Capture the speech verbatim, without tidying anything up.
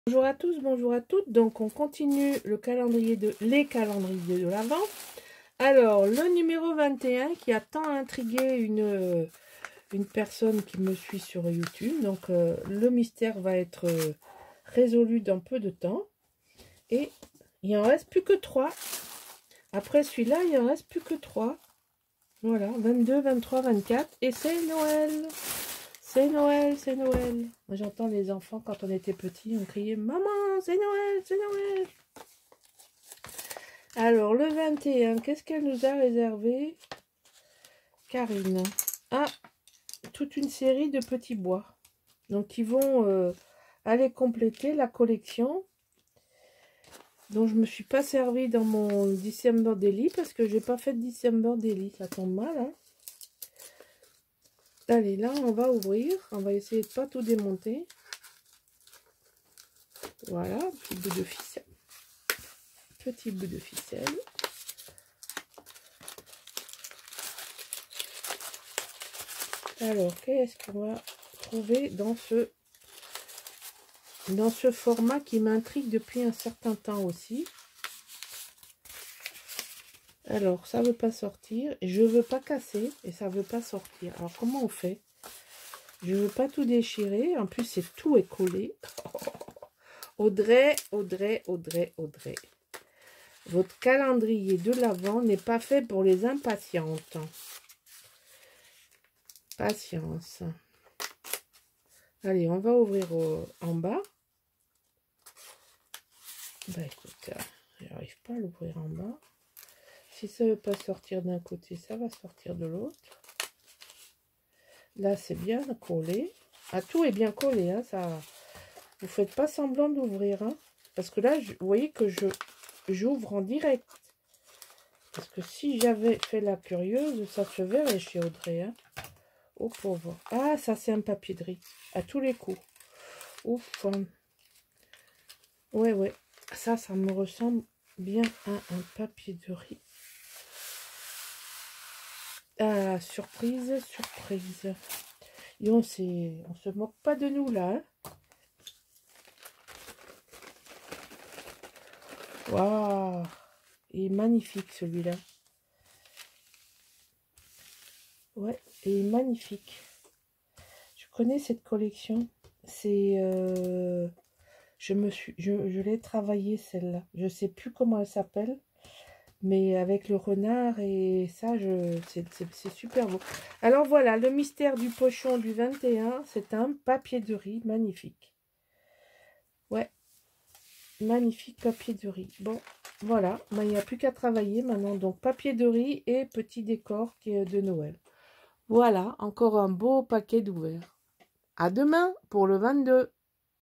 Bonjour à tous, bonjour à toutes. Donc on continue le calendrier de les calendriers de l'Avent. Alors le numéro vingt et un qui a tant intrigué une, une personne qui me suit sur YouTube. Donc euh, le mystère va être euh, résolu dans peu de temps. Et il en reste plus que trois. Après celui-là, il en reste plus que trois. Voilà, vingt-deux, vingt-trois, vingt-quatre. Et c'est Noël. C'est Noël, c'est Noël. Moi, j'entends les enfants, quand on était petits, on criait « Maman, c'est Noël, c'est Noël !» Alors, le vingt et un, qu'est-ce qu'elle nous a réservé, Karine? Ah, toute une série de petits bois. Donc, qui vont euh, aller compléter la collection. Donc, je ne me suis pas servi dans mon December Daily, parce que je n'ai pas fait de December Daily. Ça tombe mal, hein. Allez, là, on va ouvrir. On va essayer de ne pas tout démonter. Voilà, petit bout de ficelle. Petit bout de ficelle. Alors, qu'est-ce qu'on va trouver dans ce, dans ce format qui m'intrigue depuis un certain temps aussi? Alors, ça ne veut pas sortir. Et je ne veux pas casser. Et ça ne veut pas sortir. Alors, comment on fait? Je ne veux pas tout déchirer. En plus, c'est tout est collé. Audrey, Audrey, Audrey, Audrey. Votre calendrier de l'Avent n'est pas fait pour les impatientes. Patience. Allez, on va ouvrir au, en bas. Bah écoute, j'arrive pas à l'ouvrir en bas. Si ça ne veut pas sortir d'un côté, ça va sortir de l'autre. Là, c'est bien collé. Ah, tout est bien collé, hein, ça. Vous faites pas semblant d'ouvrir, hein, parce que là, je, vous voyez que je j'ouvre en direct. Parce que si j'avais fait la curieuse, ça se verrait chez Audrey, hein. Oh pauvre. Ah, ça c'est un papier de riz. À tous les coups. Ouf. Ouais, ouais. Ça, ça me ressemble bien à un papier de riz. Ah, surprise, surprise. Et on, on se moque pas de nous, là. Hein. Waouh. Il est magnifique, celui-là. Ouais, il est magnifique. Je connais cette collection. C'est... Euh, je me suis... Je, je l'ai travaillée, celle-là. Je sais plus comment elle s'appelle. Mais avec le renard et ça, je c'est super beau. Alors voilà, le mystère du pochon du vingt et un, c'est un papier de riz magnifique. Ouais, magnifique papier de riz. Bon, voilà, il n'y a plus qu'à travailler maintenant. Donc, papier de riz et petit décor qui est de Noël. Voilà, encore un beau paquet d'ouverts. À demain pour le vingt-deux.